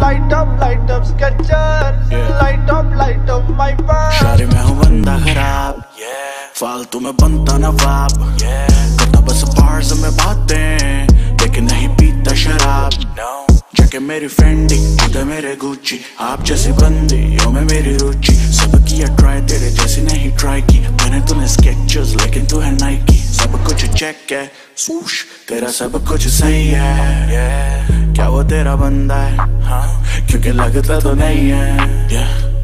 light up Skechers, light up my band. शायरी में हूँ बंदा खराब, फालतू में बनता नवाब, करता बस बार्स में बातें, लेकिन नहीं पीता शराब। जाके मेरी फ्रेंडी, खुद मेरे गुच्ची, आप जैसी बंदी यो में मेरी रुचि। सब किया ट्राई, तेरे जैसी नहीं ट्राई की मैंने। तूने स्केचर्स लेकिन तू है नाइकी। सब कुछ चेक है, सूश तेरा सब कुछ सही है। क्या वो तेरा बंदा है? हाँ, क्योंकि लगता तो नहीं है।